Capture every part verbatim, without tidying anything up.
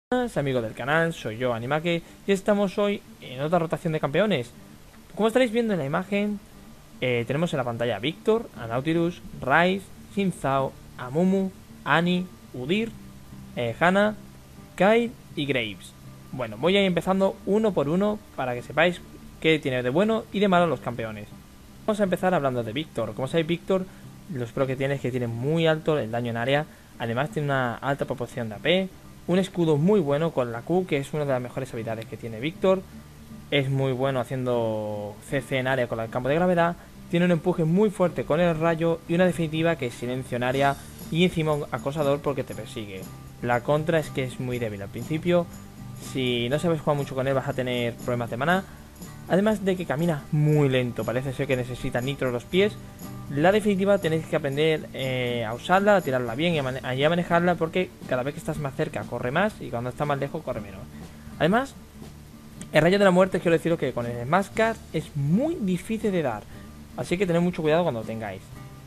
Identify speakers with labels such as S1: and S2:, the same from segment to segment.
S1: Buenas amigos del canal, soy yo, Animake, y estamos hoy en otra rotación de campeones. Como estaréis viendo en la imagen, eh, tenemos en la pantalla a Víctor, a Nautilus, Ryze, Xin Zhao, a Mumu, Annie, Udyr, eh, Hanna, Kai y Graves. Bueno, voy a ir empezando uno por uno para que sepáis qué tiene de bueno y de malo los campeones. Vamos a empezar hablando de Víctor. Como sabéis, Víctor, los pros que tiene es que tiene muy alto el daño en área, además tiene una alta proporción de A P, un escudo muy bueno con la Q, que es una de las mejores habilidades que tiene Víctor. Es muy bueno haciendo C C en área con el campo de gravedad. Tiene un empuje muy fuerte con el rayo y una definitiva que es silencio en área y encima un acosador porque te persigue. La contra es que es muy débil al principio. Si no sabes jugar mucho con él vas a tener problemas de maná. Además de que camina muy lento, parece ser que necesita nitro en los pies. La definitiva tenéis que aprender eh, a usarla, a tirarla bien y a, mane y a manejarla, porque cada vez que estás más cerca corre más y cuando está más lejos corre menos. Además, el rayo de la muerte quiero deciros que con el Smash es muy difícil de dar, así que tened mucho cuidado cuando lo tengáis.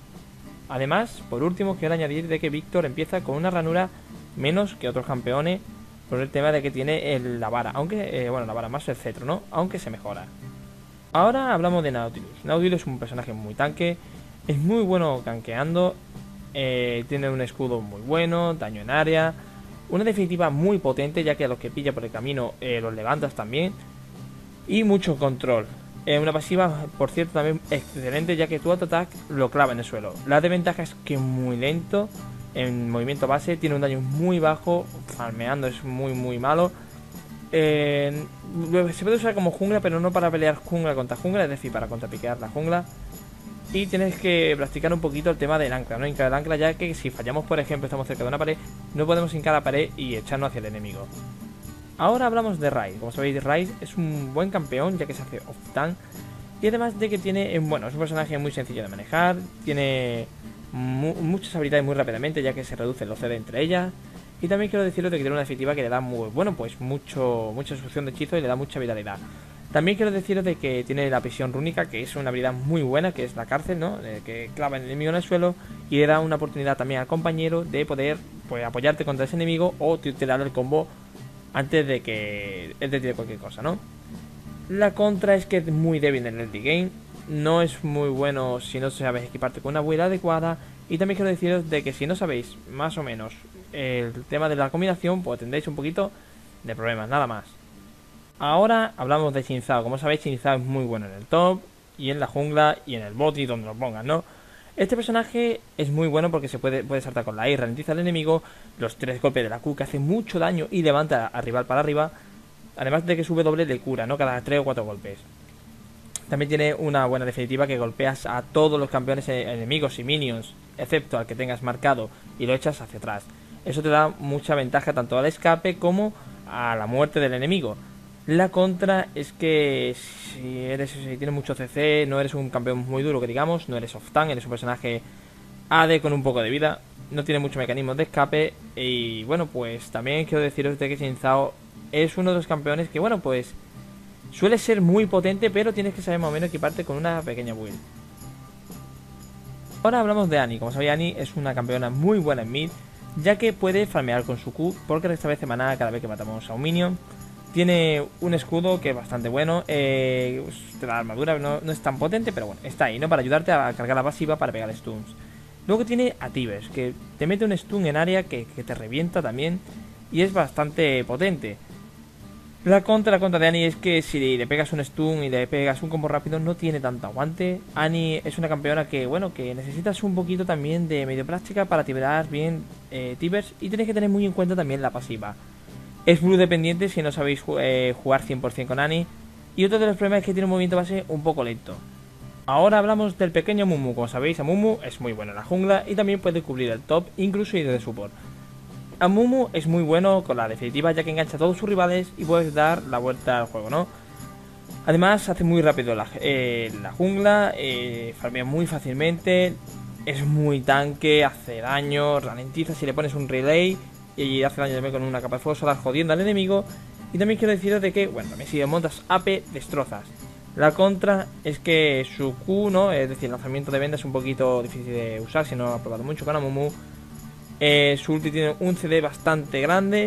S1: Además, por último, quiero añadir de que Víctor empieza con una ranura menos que otros campeones por el tema de que tiene el, la vara, aunque, eh, bueno, la vara más el cetro, ¿no? Aunque se mejora. Ahora hablamos de Nautilus. Nautilus es un personaje muy tanque. Es muy bueno gankeando, eh, tiene un escudo muy bueno, daño en área, una definitiva muy potente ya que a los que pilla por el camino eh, los levantas también, y mucho control. Eh, una pasiva, por cierto, también excelente ya que tu auto-attack lo clava en el suelo. La desventaja es que es muy lento en movimiento base, tiene un daño muy bajo, farmeando es muy muy malo. Eh, se puede usar como jungla, pero no para pelear jungla contra jungla, es decir, para contrapiquear la jungla. Y tienes que practicar un poquito el tema del ancla, ¿no? Hincar el ancla, ya que si fallamos, por ejemplo, estamos cerca de una pared, no podemos hincar la pared y echarnos hacia el enemigo. Ahora hablamos de Ryze. Como sabéis, Ryze es un buen campeón, ya que se hace off-tank. Y además de que tiene, bueno, es un personaje muy sencillo de manejar, tiene mu muchas habilidades muy rápidamente, ya que se reduce el O C D entre ellas. Y también quiero deciros de que tiene una definitiva que le da muy, bueno, pues mucho, mucha succión de hechizo y le da mucha vitalidad. También quiero deciros de que tiene la prisión rúnica, que es una habilidad muy buena, que es la cárcel, ¿no? Eh, que clava el enemigo en el suelo y le da una oportunidad también al compañero de poder, pues, apoyarte contra ese enemigo o tirar el combo antes de que él te tire cualquier cosa, ¿no? La contra es que es muy débil en el early game, no es muy bueno si no sabes equiparte con una build adecuada. Y también quiero deciros de que si no sabéis más o menos el tema de la combinación, pues tendréis un poquito de problemas, nada más. Ahora hablamos de Xin Zhao. Como sabéis, Xin Zhao es muy bueno en el top y en la jungla y en el bot y donde lo pongan, ¿no? Este personaje es muy bueno porque se puede, puede saltar con la E, ralentiza al enemigo, los tres golpes de la Q que hace mucho daño y levanta al rival para arriba. Además de que su W le cura, ¿no? Cada tres o cuatro golpes. También tiene una buena definitiva que golpeas a todos los campeones enemigos y minions, excepto al que tengas marcado, y lo echas hacia atrás. Eso te da mucha ventaja tanto al escape como a la muerte del enemigo. La contra es que si eres si tienes mucho C C, no eres un campeón muy duro que digamos, no eres off-tank, eres un personaje A D con un poco de vida, no tiene muchos mecanismos de escape. Y bueno, pues también quiero deciros de que Xin Zhao es uno de los campeones que, bueno, pues suele ser muy potente, pero tienes que saber más o menos equiparte con una pequeña build. Ahora hablamos de Annie. Como sabéis, Annie es una campeona muy buena en mid, ya que puede farmear con su Q porque restablece maná cada vez que matamos a un minion. Tiene un escudo que es bastante bueno, eh, te da armadura, no, no es tan potente, pero bueno, está ahí, ¿no? Para ayudarte a cargar la pasiva para pegar stuns. Luego tiene a Tibers, que te mete un stun en área que, que te revienta también y es bastante potente. La contra, la contra de Annie es que si le pegas un stun y le pegas un combo rápido no tiene tanto aguante. Annie es una campeona que, bueno, que necesitas un poquito también de medio práctica para tirar bien eh, Tibers, y tienes que tener muy en cuenta también la pasiva. Es blue dependiente si no sabéis eh, jugar cien por cien con Annie. Y otro de los problemas es que tiene un movimiento base un poco lento. Ahora hablamos del pequeño Mumu. Como sabéis, a Mumu es muy bueno en la jungla y también puede cubrir el top, incluso ir de support. A Mumu es muy bueno con la definitiva, ya que engancha a todos sus rivales y puedes dar la vuelta al juego, ¿no? Además hace muy rápido la, eh, la jungla, eh, farmea muy fácilmente, es muy tanque, hace daño, ralentiza si le pones un relay y hace daño también con una capa de fuego solar jodiendo al enemigo. Y también quiero deciros de que, bueno, también si montas A P, destrozas. La contra es que su Q, ¿no? Es decir, el lanzamiento de venda es un poquito difícil de usar si no lo ha probado mucho con Amumu. Eh, su ulti tiene un C D bastante grande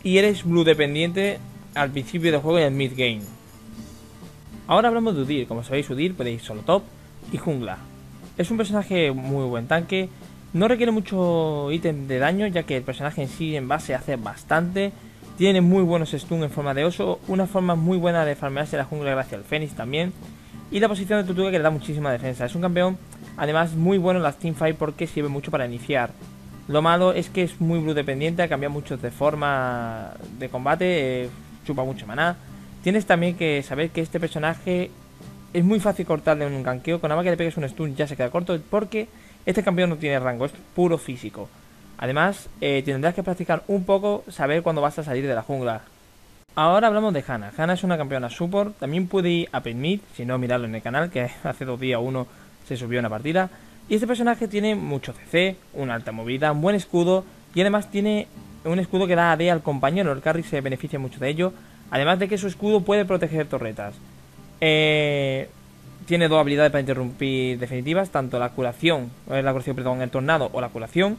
S1: y eres blue dependiente al principio del juego y al mid game. Ahora hablamos de Udyr. Como sabéis, Udyr puede ir solo top y jungla. Es un personaje muy buen tanque, no requiere mucho ítem de daño, ya que el personaje en sí en base hace bastante. Tiene muy buenos stun en forma de oso, una forma muy buena de farmearse la jungla gracias al Fénix también. Y la posición de Tortuga que le da muchísima defensa. Es un campeón además muy bueno en las teamfight porque sirve mucho para iniciar. Lo malo es que es muy blue dependiente, ha cambiado mucho de forma de combate, eh, chupa mucho maná. Tienes también que saber que este personaje es muy fácil cortarle un ganqueo, con nada más que le pegues un stun ya se queda corto porque este campeón no tiene rango, es puro físico. Además, eh, tendrás que practicar un poco, saber cuándo vas a salir de la jungla. Ahora hablamos de Hanna. Hanna es una campeona support, también puede ir a Pet Mid, si no miradlo en el canal, que hace dos días uno se subió una partida. Y este personaje tiene mucho C C, una alta movida, un buen escudo y además tiene un escudo que da A D al compañero, el carry se beneficia mucho de ello. Además de que su escudo puede proteger torretas. Eh, tiene dos habilidades para interrumpir definitivas, tanto la curación, la curación, perdón, el tornado o la curación.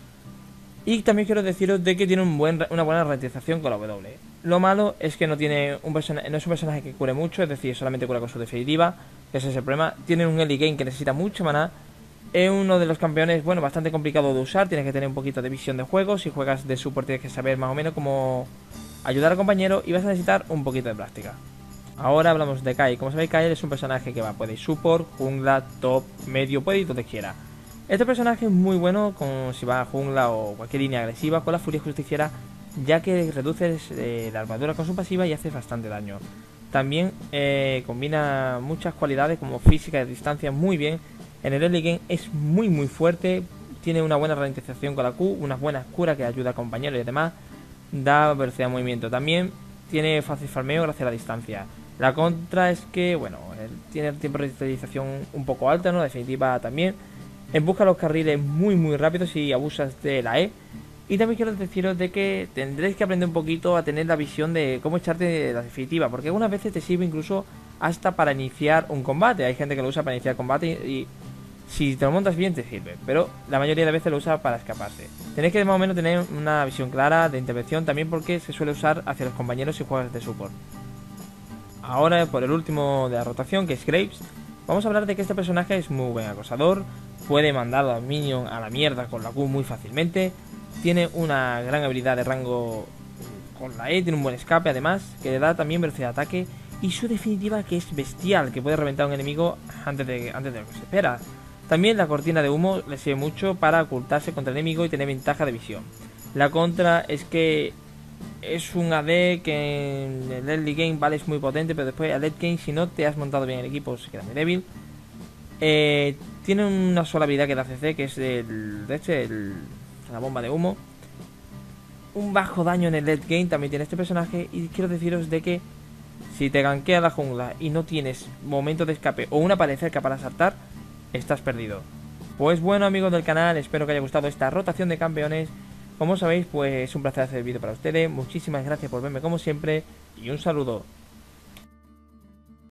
S1: Y también quiero deciros de que tiene un buen, una buena ralentización con la W. Lo malo es que no tiene un personaje, no es un personaje que cure mucho, es decir, solamente cura con su definitiva. Ese es el problema. Tiene un early game que necesita mucho maná. Es uno de los campeones, bueno, bastante complicado de usar. Tienes que tener un poquito de visión de juego. Si juegas de support tienes que saber más o menos cómo ayudar al compañero y vas a necesitar un poquito de práctica. Ahora hablamos de Kayle. Como sabéis, Kayle es un personaje que va, puede ir support, jungla, top, medio, puede ir donde quiera. Este personaje es muy bueno con, si va a jungla o cualquier línea agresiva con la furia justiciera, ya que reduce eh, la armadura con su pasiva y hace bastante daño. También eh, combina muchas cualidades como física de distancia muy bien. En el early game es muy muy fuerte, tiene una buena ralentización con la Q, unas buenas curas que ayuda a compañeros y además da velocidad de movimiento. También tiene fácil farmeo gracias a la distancia. La contra es que, bueno, él tiene el tiempo de revitalización un poco alto, ¿no? Definitiva también. Empuja los carriles muy muy rápido si abusas de la E. Y también quiero deciros de que tendréis que aprender un poquito a tener la visión de cómo echarte la definitiva, porque algunas veces te sirve incluso hasta para iniciar un combate. Hay gente que lo usa para iniciar combate y, y si te lo montas bien te sirve, pero la mayoría de veces lo usa para escaparse. Tenéis que más o menos tener una visión clara de intervención también porque se suele usar hacia los compañeros si juegas de support. Ahora por el último de la rotación, que es Graves, vamos a hablar de que este personaje es muy buen acosador, puede mandar a los minions a la mierda con la Q muy fácilmente, tiene una gran habilidad de rango con la E, tiene un buen escape además, que le da también velocidad de ataque, y su definitiva que es bestial, que puede reventar a un enemigo antes de, antes de lo que se espera. También la cortina de humo le sirve mucho para ocultarse contra el enemigo y tener ventaja de visión. La contra es que es un A D que en el early game vale es muy potente, pero después al late game si no te has montado bien el equipo se queda muy débil. Eh, tiene una sola habilidad que da C C, que es el, de este, el, la bomba de humo. Un bajo daño en el late game también tiene este personaje. Y quiero deciros de que si te gankea la jungla y no tienes momento de escape o una pared cerca para saltar, estás perdido. Pues bueno, amigos del canal, espero que haya gustado esta rotación de campeones. Como sabéis, pues es un placer hacer el vídeo para ustedes. Muchísimas gracias por verme como siempre y un saludo.